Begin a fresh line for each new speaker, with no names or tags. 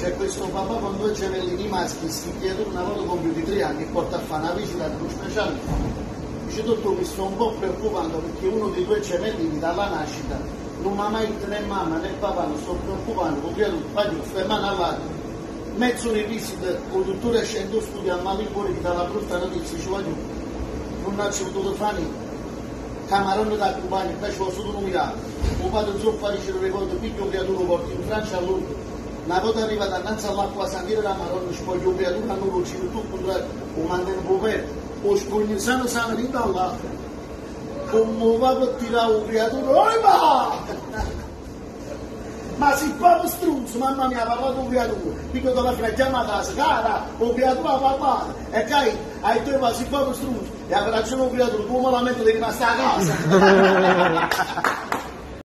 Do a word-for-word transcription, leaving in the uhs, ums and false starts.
c'è questo papà con due gemellini maschi, sti dietro una volta compiuti tre anni, e porta a fare una visita al speciale. Dice, dottore, mi sto un po' preoccupando perché uno dei due gemellini dalla nascita non mi ha mai detto né mamma né papà, mi sto preoccupando, con creatura, voglio fermare all'altro. Mezzo di visita, con il dottore scendo studio a Malincuore che dà la brutta notizia, ci voglio, non ci ho potuto fare niente. Camarone da compagno, invece ho solo nominato. Un padre non so fare, ce lo ricordo, piccolo creatura porti in Francia a Londra. Una volta arrivata innanzi all'acqua santire la Maronna, ci voglio creatura, non lo ci tutto, lo mandano un po' aperto. O spugno sano sano lì dall'altro. Come va per tirare un creatura, oi va! Ma si proprio struzzo, mamma mia, papà un creatura, dico dalla fine, chiama a casa, cara, un creatura papà, e cai, hai te ma si proprio struzzo, e avrà già un creatura, tu malamente devi rimanere a casa.